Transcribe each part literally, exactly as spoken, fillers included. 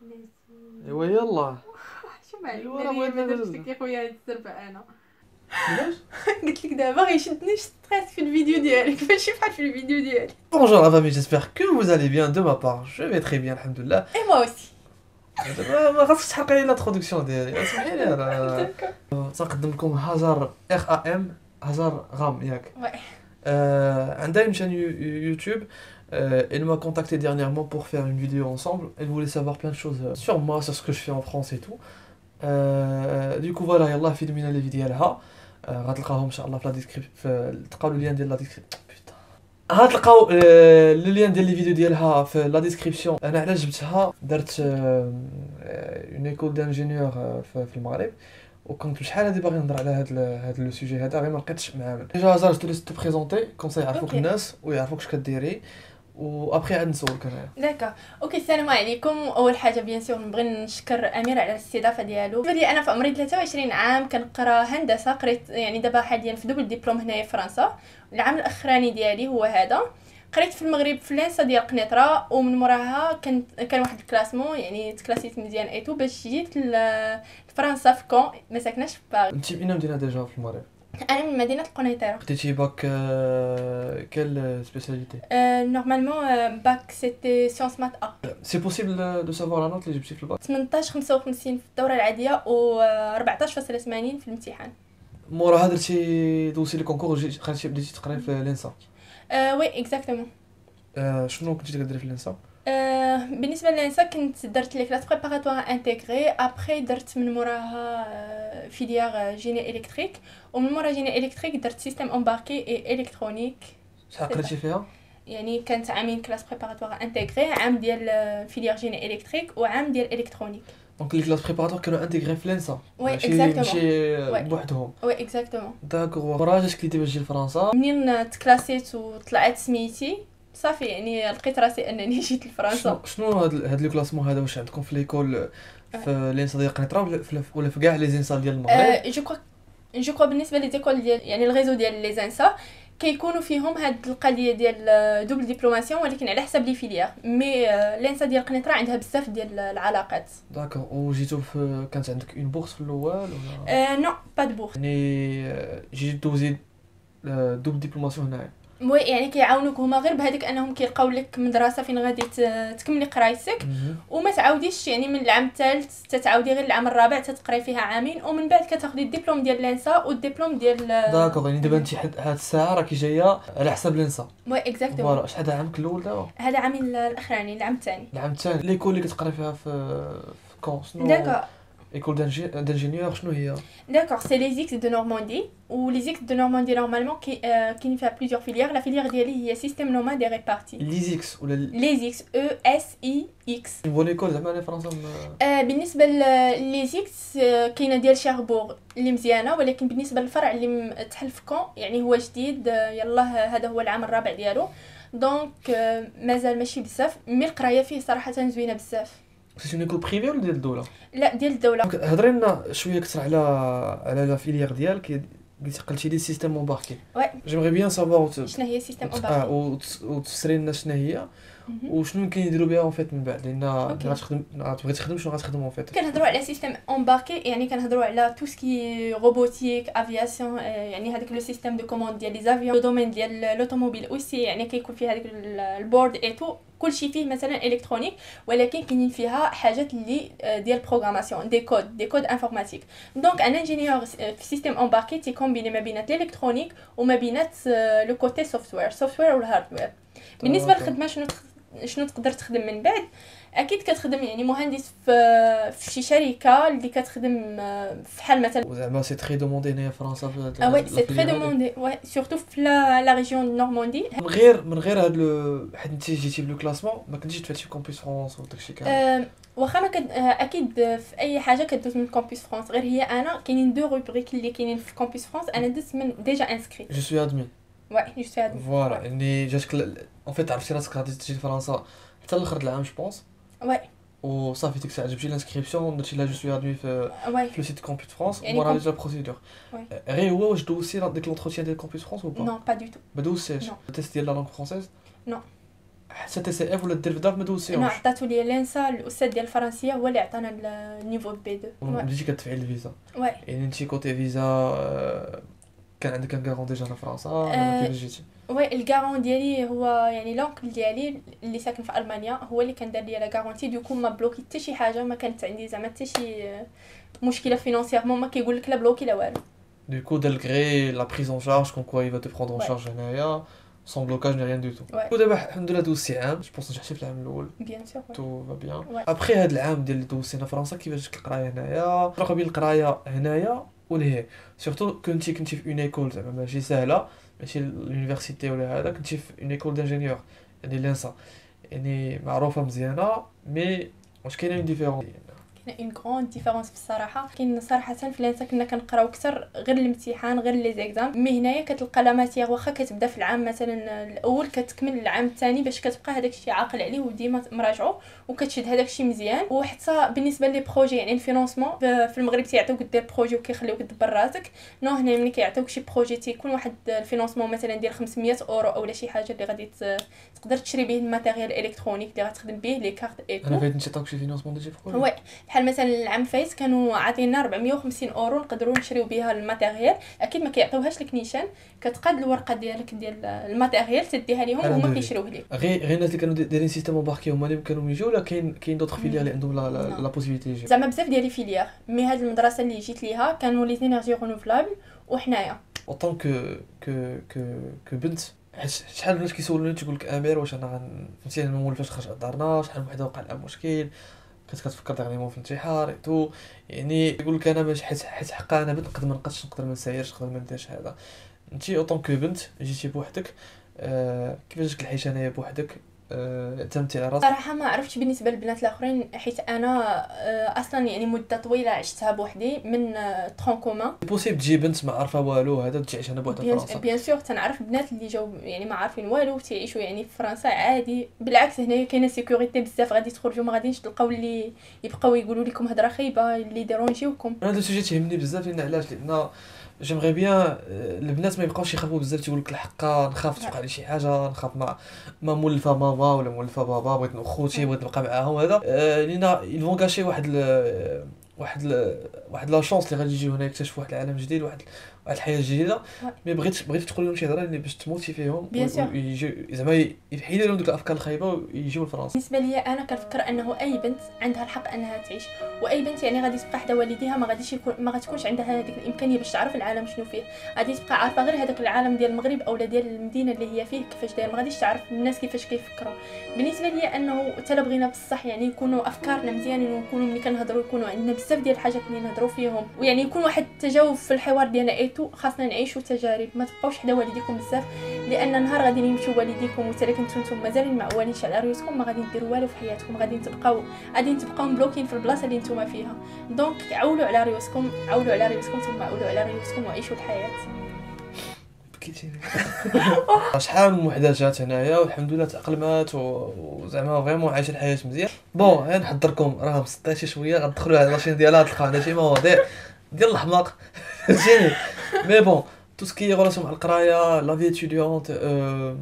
ايوا يلا شو معلم ايوا راه ما بغيت درتش ندير لك يا خويا هاد الزربه انا علاش قلت لك دابا غيشدني ستريس في الفيديو ديالك ماشي بحال في الفيديو ديالي. Bonjour la famille, j'espère que vous allez bien de ma part. Je vais très bien, alhamdoulilah. اي موا اوسي. ما ما خاصكش تحرقي لي الانتروداكسيون ديالي، اسمحي لي راه تنقدم لكم هاجر اخ ا ام هاجر غام ياك. Ouais. Euh, عندها une chaîne YouTube. Euh, elle m'a contacté dernièrement pour faire une vidéo ensemble. Elle voulait savoir plein de choses euh, sur moi, sur ce que je fais en France et tout. Euh, du coup voilà, يلاه في لنا لي فيديو ديالها. غتلقاهم ان شاء الله في لا ديسكريبسيون، تلقاو لين ديال لا ديسكريبسيون. غتلقاو لي لين ديال لي فيديو ديالها في لا ديسكريبسيون. انا علاش جبتها درت اون ايكول دانجينيور في المغرب، وكنت شحال هادي باغي نهضر على هاد هاد لو سوجي هذا غير ما لقيتش معامل. ديجا هازار جو تو بريزونتي كوم سا يعرفوك الناس ويعرفوك اش كديري، وابخي عاد نسولك انايا. داكا اوكي. السلام عليكم. اول حاجه بيان سور نبغي نشكر امير على الاستضافه ديالو. بالنسبه لي انا في عمري ثلاثة وعشرين عام كنقرا هندسه، قريت يعني دابا حاليا في دوبل ديبلوم هنايا في فرنسا. العام الاخراني ديالي هو هذا. قريت في المغرب في لانسا ديال قنيطره، ومن موراها كان كان واحد الكلاسمون يعني تكلاسيت مزيان ايتو باش جيت لفرنسا في كون، ما ساكناش في باغي. انت من اين مدينه ديجا في المغرب؟ انا من مدينه قنيطره. خديتي باك كال سبيسياليتي؟ نورمالمون باك سيتي سيونس مات ا. سي بوسيبل دو سافوار لا نوت اللي جبتي في الباك؟ ثمنطاش خمسة وخمسين في الدوره العاديه و أربعطاش فاصلة ثمانين في الامتحان. موراها درتي دوزتي لي كونكور وجيتي خرجتي بديتي تقراي في لينسا؟ أه وي اكزاكتومون. أه شنو كنتي كديري في لينسا؟ أه بالنسبه للانسا كنت درت لي كلاس بريباراتوار انتيغري، ابري درت من موراها أه فيليير جيني الكتريك، ومن مورا جيني الكتريك درت سيستيم امباركي اي الكترونيك. شحال قريتي فيها؟ يعني كانت عامين كلاس بريباراتوار انتيغري، عام ديال فيليير جيني الكتريك وعام ديال الكترونيك. دونك لي كلاس بريباراتوار كانوا انتيغري في لينسا؟ وي ماشي اكزاكتومون. ماشي بوحدهم؟ وي اكزاكتومون. داكوغ. مرة جات كليتي باش تجي لفرنسا؟ منين تكلاسيت وطلعت سميتي صافي يعني لقيت راسي انني جيت لفرنسا. شنو هاد هاد لو كلاسمون هذا؟ واش عندكم في ليكول في لينسا ديال قنيطره ولا في ولا في كاع لي زينسا ديال المغرب؟ جو كرو جو كرو بالنسبه لي ديكول ديال يعني الريزو ديال لي زانسا كيكونوا فيهم هاد القضيه ديال دوبل ديبلوماسيون، ولكن على حسب لي فيليير. مي لينسا ديال قنيطره عندها بزاف ديال العلاقات. داكوغ. وجيتو في كانت عندك اون بورس في الاول ولا؟ أه نو با دو بورس. يعني جيتي دوزي دوبل ديبلوماسيون هنايا؟ وي يعني كيعاونوك هما غير بهذيك انهم كيلقاو لك مدرسه فين غادي تكملي قرايتك، وما تعاوديش يعني من العام الثالث تتعاودي غير العام الرابع تتقراي فيها عامين، ومن بعد كتاخدي الدبلوم ديال لانسا والدبلوم ديال. داكوغ. يعني دابا انت هاد الساعه راكي جايه على حساب لانسا؟ وي اكزاكتومون. فوالا. شحال عامك الاول دابا؟ هذا عامي الاخراني العام الثاني. العام الثاني. ليكول اللي كتقراي فيها في في كون شنو؟ داكوغ. ايكول دانجينيور شنو هي؟ D'accord, c'est les X de Normandie. Ou les X de Normandie, normalement, qui, euh, qui fait plusieurs filières. La filière d'Eli est système nomade et réparti. Les X ou les X, E S I X. Une bonne école, زعما انا فرنسا. آه بالنسبه لي زيكس كاينه ديال شيربور اللي مزيانه، ولكن بالنسبه للفرع اللي تحل في كون يعني هو جديد، يلاه هذا هو العام الرابع ديالو، دونك آه مازال ماشي بزاف، مي القرايه فيه صراحه زوينه بزاف. سي اون ايكول بريفي ولا ديال الدوله؟ لا ديال الدوله. هضري لنا شويه اكثر على على لا فيليير ديالك. قلتي قلتي لي سيستيم امباركي. وي جيمري بيان سافوار شنو هي سيستيم امباركي اه وتفسري لنا شنو هي وشنو يمكن يديروا بها اون فيت من بعد، لان غتخدم غتبغي تخدم شنو غتخدم اون فيت. كنهضروا على سيستيم امباركي يعني كنهضروا على تو سكي روبوتيك افياسيون، يعني هذاك لو سيستيم دو كوموند ديال لي زافيون، دومين ديال لوطوموبيل اوسي يعني كيكون فيه هذاك البورد اي تو كلشي فيه مثلا الكترونيك، ولكن كاينين فيها حاجات اللي ديال بروغراماسيون دي كود دي كود انفورماتيك. دونك انا انجينيور في سيستيم امباركي تي كومبيني ما بين الالكترونيك وما بين لو كوتي سوفتوير سوفتوير والهاردوير. بالنسبه للخدمه شنو شنو تقدر تخدم من بعد؟ اكيد كتخدم يعني مهندس في في شي شركه اللي كتخدم في حال مثلا. زعما سي تري دوموندي هنايا في فرنسا في اه وي سي تري دوموندي وي سورتو في لا لا ريجيون نورماندي. من غير من غير هاد لو حيت انت جيتي بلو كلاسمون ما كنتيش تفتحي في كومبيس فرونس وداكشي كامل. واخا ما كد... اكيد في اي حاجه كدوز من كومبيس فرونس، غير هي انا كاينين دو روبريك اللي كاينين في كومبيس فرونس انا دزت من ديجا انسكري. جو سوي ادمي. وي جو سوي ادمي. فوالا يعني جاتك اون فيت عرفتي راسك غادي تجي لفرنسا حتى لاخر العام جو بونس. وي وصافي ديك الساعه جبتي لانسكريبسيون درتي لا جو سوي ادمي في في لو سيت كومبيس فرونس يعني ورا ديجا البروسيدور. غير هو واش دوزتي ديك لونتروتيان ديال كومبيس فرونس ولا با؟ نو با دو تو. ما دوزتيش التيست ديال لا لونغ فرونسيز؟ نو. حتى تي سي اف ولا دير في دارك ما انا دوزتيهمش عطاتو لي لانسا الاستاذ ديال الفرنسيه هو اللي عطانا النيفو بي اثنين. بديتي كتدفعي الفيزا وي يعني انت كوتي فيزا آه، كان عندك ان كارون ديجا في فرنسا ولا كيفاش جيتي؟ وي الكارون ديالي هو يعني لونكل ديالي اللي ساكن في المانيا هو اللي كان دار لي لا غارونتي. دوكو ما بلوكي حتى شي حاجه، ما كانت عندي زعما حتى شي مشكله فينانسييرمون، ما كيقول لك لا بلوكي لا والو. Du coup, dès le gré, la prise en charge, comme quoi il va te prendre en Ouais. charge هنايا sans blocage ni rien du tout. Ouais. Du coup, دابا الحمد لله دوزتي عام، جو بونس نجحتي في العام الاول بيان سور. تو فا بيان. Ouais. ابخي هاد العام ديال اللي دوزتينا فرنسا كيفاش جاتك القرايه هنايا؟ الفرق بين القرايه هنايا ولهي سورتو كنتي كنتي في اون ايكول زعما ماشي سهله، ماشي لونيفرسيتي ولا هذا، كنتي في اون ايكول دانجينيور يعني لانسا يعني معروفه مزيانه، مي واش كاينه اون ديفيرونس؟ كاين اون غران ديفيرونس بصراحه. كاين صراحه في لانسا كنا كنقراو اكثر غير الامتحان غير لي زيكزام، مي هنايا كتلقى لا ماتيير واخا كتبدا في العام مثلا الاول كتكمل العام الثاني باش كتبقى هذاك الشيء عاقل عليه وديما مراجعو وكتشد هذاك الشيء مزيان. وحتى بالنسبه لي بروجي يعني الفينانسمون في المغرب تيعطيوك دير بروجي وكيخليوك تدبر راسك، نو هنا ملي كيعطيوك شي بروجي تيكون واحد الفينانسمون مثلا ديال خمسمية اورو اولا شي حاجه اللي غادي تقدر تشري به الماتيريال الكترونيك اللي غتخدم به لي كارت ايتو. انا فايت نعطيوك شي فينانسمون ديجي بروجي وي بحال مثلا العام فايت كانوا عاطينا أربعمية وخمسين اورو نقدروا نشريو بها الماتيريال. اكيد ما كيعطيوهاش لك نيشان، كتقاد الورقه ديالك ديال الماتيريال تديها ليهم وهما كيشريوه لك. غير غير الناس اللي كانوا دايرين سيستم امباركي هما اللي كانوا يجيو، ولا كاين كاين دوطخ فيليير اللي عندهم لا لا لا بوسيبيليتي يجيو؟ زعما بزاف ديال لي فيليير، مي هاد المدرسه اللي جيت ليها كانوا لي زينيرجي رونوفلابل وحنايا اوطون كو كو كو كو بنت. حيت شحال الناس كيسولوني تيقول لك امير واش انا غن فهمتي انا مول فاش خرج لدارنا، شحال من وحده وقع لها مشكل، كنت كتفكر دغنيمون في الانتحار تو، يعني يقول لك انا باش حيت حيت حقا انا بنت نقدر ما نقدش نقدر ما نسايرش نقدر ما نديرش هذا. انت اوطون كو بنت جيتي بوحدك، آه كيفاش جاتك العيشه هنايا بوحدك؟ آه اعتمدتي على راسك؟ صراحه ما عرفتش بالنسبه للبنات الاخرين، حيت انا آه، اصلا يعني مده طويله عشتها بوحدي من ترون كومان. بوسيبل تجي بنت ما عارفه والو هذا تعيش انا بوحدها في بيان فرنسا؟ بيان سور تنعرف بنات اللي جاو يعني ما عارفين والو تيعيشوا يعني في فرنسا عادي. بالعكس هنايا كاينه سيكوريتي بزاف، غادي تخرجوا ما غاديش تلقاو اللي يبقاو يقولوا لكم هضره خايبه اللي يديرونجيوكم. انا هذا السوجي تيهمني بزاف، لان علاش؟ لان جيمغي بيان البنات ما يبقاوش يخافوا بزاف، تيقول لك الحق نخاف توقع لي شي حاجه، نخاف ما ما مولفه ماما ولا مولفه بابا، بغيت خوتي بغيت نبقى معاهم هذا آه، لينا يلفون كاشي واحد ال واحد ال واحد لا شونس اللي غادي يجيو هنا يكتشفوا واحد العالم جديد، واحد واحد الحياه جديده. مي بغيت بغيت تقول لهم شي هضره اللي باش تموتي فيهم ويجيو زعما يحيدوا لهم ديك الافكار الخايبه ويجيو لفرنسا. بالنسبه لي انا كنفكر انه اي بنت عندها الحق انها تعيش، واي بنت يعني غادي تبقى حدا والديها ما غاديش يكون ما غتكونش عندها هذيك الامكانيه باش تعرف العالم شنو فيه، غادي تبقى عارفه غير هذاك العالم ديال المغرب اولا ديال المدينه اللي هي فيه كيفاش داير، ما غاديش تعرف الناس كيفاش كيفكروا. بالنسبه لي انه حتى لا بغينا بصح يعني يكونوا افكارنا مزيانين ونكونوا ملي كنهضروا يكونوا عندنا بزاف ديال الحاجات اللي نهضروا فيهم، ويعني يكون واحد التجاوب في الحوار ديالنا ايتو، خاصنا نعيشوا تجارب، ما تبقاوش حدا والديكم بزاف، لان نهار غادي يمشيو والديكم وحتى الا كنتو نتوما مازالين معولينش على ريوسكم ما غادي ديروا والو في حياتكم، غادي تبقاو غادي تبقاو مبلوكين في البلاصه اللي نتوما فيها. دونك عولوا على ريوسكم، عولوا على ريوسكم ثم عولوا على ريوسكم وعيشوا الحياه. بكيتيني شحال من وحده جات هنايا والحمد لله تاقلمات وزعما فريمون عايشه الحياه مزيان. بون غنحضركم راه مسطيتي شويه، غندخلوا على لاشين ديالها تلقاو عندها شي مواضيع ديال الحماق فهمتيني. مي بون تو سكي غولاسيون مع القرايه لا في اتيديونت ا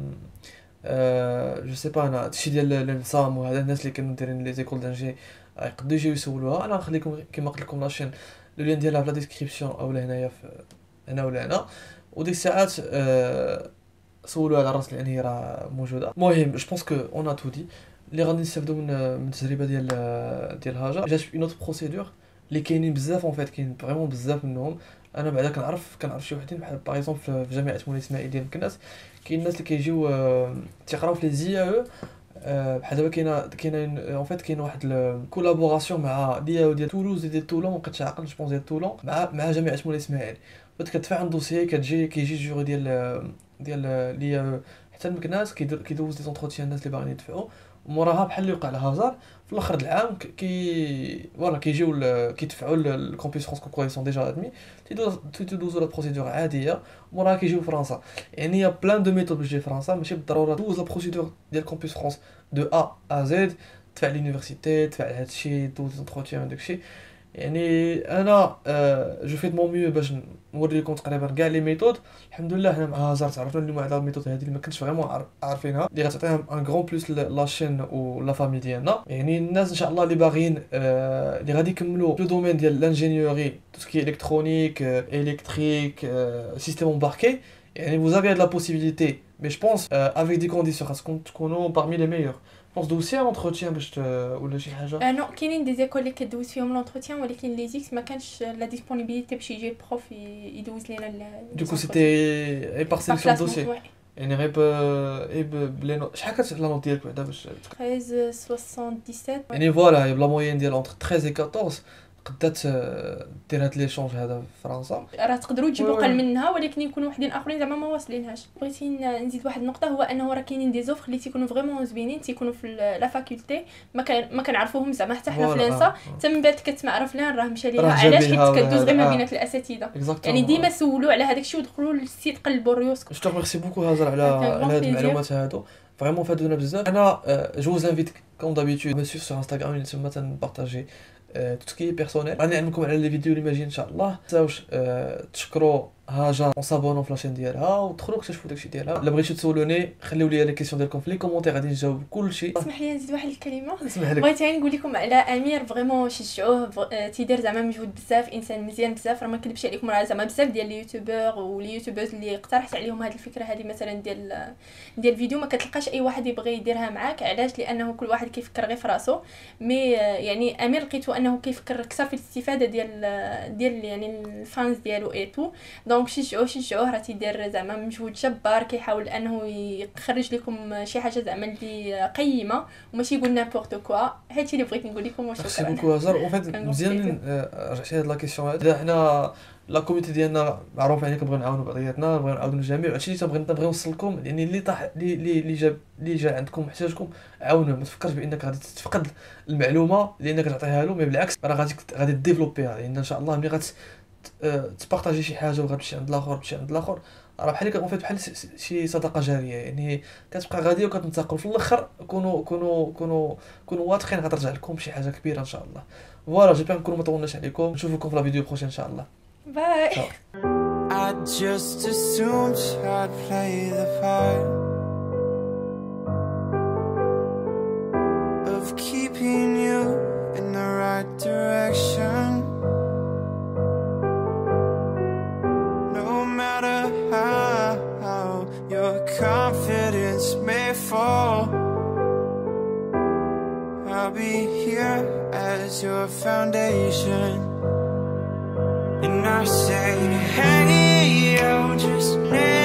ا جو سي با انا هادشي ديال الانصام وهذا الناس اللي كانوا دايرين لي زيكول دانجي يقدروا يجيو يسولوها. انا نخليكم كما قلت لكم لاشين لو لين ديالها في لا ديسكريبسيون اولا هنايا في هنا ولا هنا، وديك الساعات أه سولوا على راس لان هي راه موجوده. المهم جو بونس كو اون ا تو دي اللي غادي نستافدوا من من التجربه ديال ديال هاجر. جات اون اوت بروسيدور اللي كاينين بزاف اون فيت، كاين فريمون بزاف منهم. انا بعدا كنعرف كنعرف شي وحدين بحال باغ اكزومبل في جامعه مولاي اسماعيل ديال مكناس، كاين الناس اللي كيجيو أه تيقراو في لي زي او أه بحال دابا كاينه كاينه اون فيت كاين واحد الكولابوراسيون مع دي او ديال تولوز ديال تولون، مابقيتش عاقل جو بونس ديال تولون مع مع جامعه مولاي اسماعيل. فاش كتدفع عن دوسيي كتجي كيجي جوري ديال ديال لي حتى المكناس كيدوز لي زونتروتيان الناس اللي باغيين يدفعوا، وموراها بحال اللي وقع لهازار في الاخر د العام كي فوالا كيجيو كيدفعوا الكامبيس فرونس كونكور سون ديجا ادمي تيدوزوا لا بروسيدور عاديه، موراها كيجيو لفرنسا. يعني يا بلان دو ميثود باش تجي لفرنسا، ماشي بالضروره دوز لا بروسيدور ديال كامبيس فرونس دو ا ا زد، تدفع لونيفرسيتي تدفع هادشي دوز زونتروتيان داكشي. يعني انا جو فيت مون ميو باش نوري لكم تقريبا كاع لي ميثود. الحمد لله حنا مع هازار تعرفنا اليوم على الميثود هذه اللي ما كنتش فريمون عارفينها، اللي غتعطيها ان غران بلوس لاشين و لا فامي ديالنا. يعني الناس ان شاء الله اللي باغيين اللي غادي يكملوا لو دومين ديال لانجينيوري تو سكي الكترونيك الكتريك سيستيم امباركي، يعني vous avez de la possibilité, mais je pense euh, avec des conditions خاصكم تكونوا parmi les meilleurs. Je pense دوزتي ان entretien باش ولا شي حاجه. نو كاينين دي زيكول اللي كدوز فيهم لونتروتيان، ولكن لي زيكس ما كانش لا ديسپونيبيليتي باش يجي البروف يدوز لينا. Du coup c'était غير par sélection de dossier. يعني غير غير بلي نوت. شحال كانت لا نوت ديالك بعدا باش تريز سبعة وسبعين؟ يعني فوالا بلا موين ديال اونتر تريز و كاطورز قدات دير هاد ليشونج هذا في فرنسا. راه تقدروا تجيبوا قل منها، ولكن يكونوا وحدين اخرين زعما ما واصلينهاش. بغيتي نزيد واحد النقطه، هو انه راه كاينين دي زوفر اللي تيكونوا فريمون زوينين، تيكونوا في لا فاكولتي ما كان ما كنعرفوهم زعما حتى حنا في لانسا. حتى من بعد كتسمع راه فلان راه مشى ليها، علاش؟ حيت كدوز غير ما بينات الاساتذه. يعني ديما سولوا على هذاك الشيء ودخلوا للسيت قلبوا ريوسكم. جو ميرسي بوكو هازر على على هاد المعلومات هادو، فريمون فادونا بزاف. انا جو vous invite comme d'habitude me suivre sur Instagram اللي تما تنبارطاجي tout ce qui est personnel. غادي نعلمكم على لي فيديو اللي ماجيين ان شاء الله. ما تنساوش تشكروا هاجر وصابونوا في لاشين ديالها وتدخلوا اكتشفوا داكشي ديالها. الا بغيتو تسولوني خليو لي لي كيسيون ديالكم في لي كومونتير، غادي نجاوب كلشي. اسمح لي نزيد واحد الكلمه. اسمح لك. بغيت نقول لكم على امير، فريمون شجعوه، تيدير زعما مجهود بزاف، انسان مزيان بزاف. راه ما نكذبش عليكم، راه زعما بزاف ديال لي يوتيوبر ولي يوتيوبرز اللي اقترحت عليهم هذه الفكره هذه مثلا ديال ديال الفيديو ما كتلقاش اي واحد يبغي يديرها معاك. علاش؟ لانه كل واحد كيفكر غير في راسو. مي يعني امير لقيتو انه كيفكر اكثر في الاستفاده ديال ديال يعني الفانز ديالو اي تو. دونك شجعوه شجعوه، راه تيدير زعما مجهود جبار، كيحاول انه يخرج لكم شي حاجه زعما اللي قيمه وماشي يقول نيمبورط كوا. هادشي اللي بغيت نقول لكم. وشكرا. ميرسي بوكو هازار. اون فيت مزيان رجعتي هاد لا كيسيون هاد. حنا لا كوميتي ديالنا معروف يعني كنبغيو نعاونوا بعضياتنا، نبغيو نعاونوا الجميع. هادشي اللي تنبغي نبغي نوصل لكم، يعني اللي طاح اللي اللي جاب اللي جا عندكم محتاجكم عاونوه. ما تفكرش بانك غادي تفقد المعلومه لانك تعطيها له، مي بالعكس راه غادي غادي ديفلوبيها. لان ان شاء الله ملي غت تبارطاجي شي حاجه وغتمشي عند الاخر تمشي عند الاخر، راه بحال اون فيت بحال شي صدقه جاريه، يعني كتبقى غاديه وكتنتقل في الاخر. كونوا كونوا كونوا كونوا واثقين غترجع لكم بشي حاجه كبيره ان شاء الله. فوالا جيبر نكونوا ما طولناش عليكم، نشوفكم في لا فيديو بروشين ان شاء الله. باي. I just assumed I'd play the part of keeping you in the right direction. No matter how your confidence may fall, I'll be here as your foundation. And I say, hey, yo, just